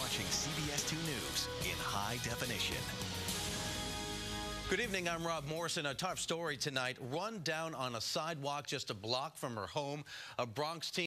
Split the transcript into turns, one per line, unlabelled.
watching CBS 2 News in high definition.
Good evening, I'm Rob Morrison. A top story tonight. Run down on a sidewalk just a block from her home. A Bronx teen